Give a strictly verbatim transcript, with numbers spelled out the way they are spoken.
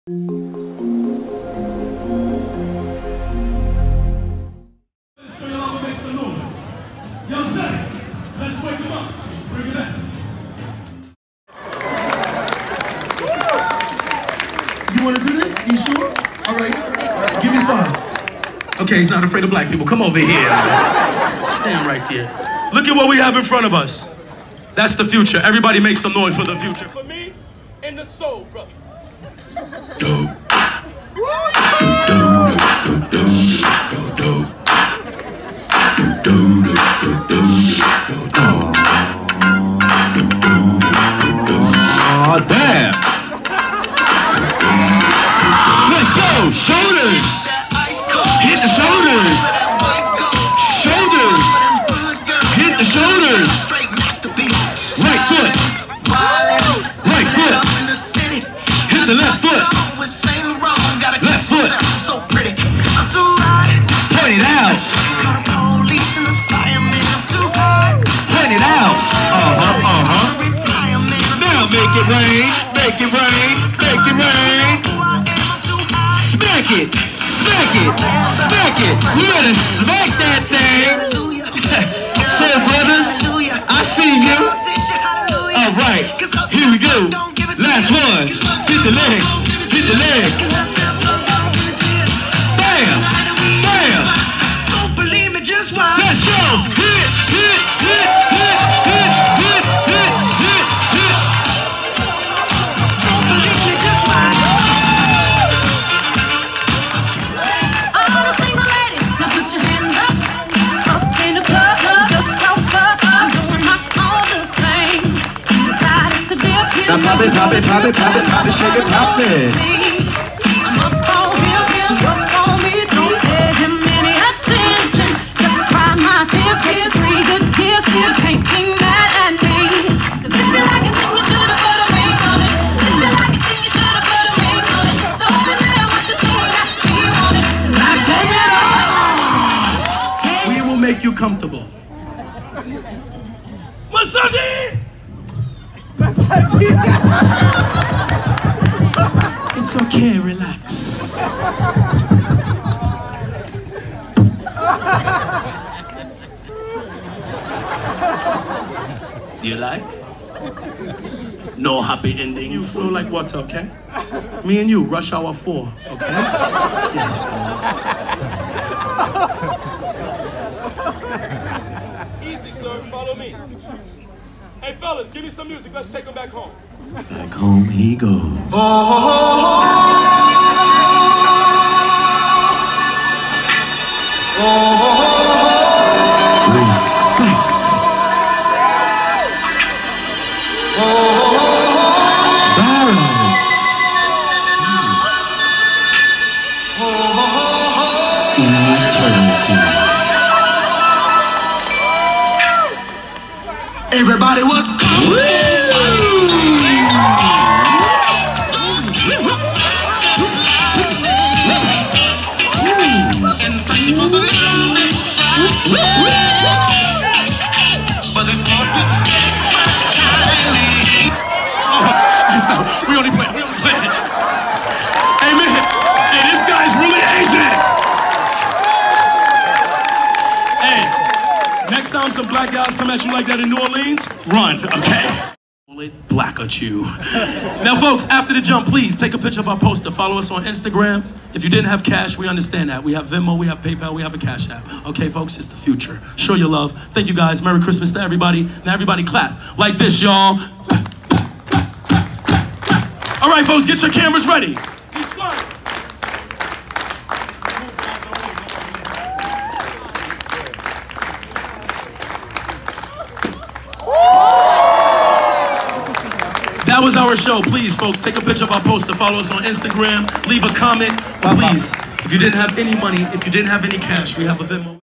Show y'all how to make some noise. Yo, Zach, let's wake him up. Bring it back. You want to do this? You sure? All right. Give me five. Okay, he's not afraid of black people. Come over here. Stand right there. Look at what we have in front of us. That's the future. Everybody make some noise for the future. For me and the soul brothers. Oh, damn. Let's go. Shoulders. Hit the shoulders. Shoulders. Hit the shoulders. Right foot. Right foot. Hit the left foot. Left foot. Point it out. Point it out. Uh-huh, uh-huh. Now make it rain. Make it rain. Make it rain. Smack it. Smack it. Smack it. You better smack that thing. Soul brothers, I see you. All right, here we go. Last one. Hit the legs. Hit the legs. Bam. Bam. Don't believe me, just watch. Let's go. Hit, hit, hit, hit, hit, hit, hit, hit, hit. Don't believe me, just watch. All the single ladies, now put your hands up. Up in the club, just broke up. I'm doing my own little thing. Decided to dip in. Now pop it, pop it, pop it, pop it, pop it, shake it, pop it. I'm up on him, him, up on me. Don't pay him any attention. Just cry my tears, tears, three good years, kids ain't be mad at me. Cause if you like it, then you should've put a ring on it. If you like it, then you should've put a ring on it. Don't be mad what you see, I see you on it. Now take it off. We will make you comfortable. Massage! It's okay, relax. Do you like? No happy ending. You feel like what's okay? Me and you, rush hour four, okay? Yes, fellas. Easy, sir. Follow me. Hey, fellas, give me some music. Let's take them back home. Back home he goes. Oh, oh, oh, oh. Respect. Oh, Balance. Eternity. everybody was in fact, it was a little bit but they thought with expert timing. Oh, we only play, we only play. Hey man, hey, this guy's really Asian. Hey, next time some black guys come at you like that in New Orleans, run, okay? Black at you. Now folks, after the jump, please take a picture of our poster. Follow us on Instagram. If you didn't have cash, we understand that. We have Venmo, we have PayPal, we have a Cash App. Okay folks, it's the future. Show your love. Thank you guys. Merry Christmas to everybody. Now everybody clap like this, y'all. All right folks, get your cameras ready. He's flying. That was our show. Please, folks, take a picture of our poster. Follow us on Instagram. Leave a comment. Please, if you didn't have any money, if you didn't have any cash, we have a Venmo.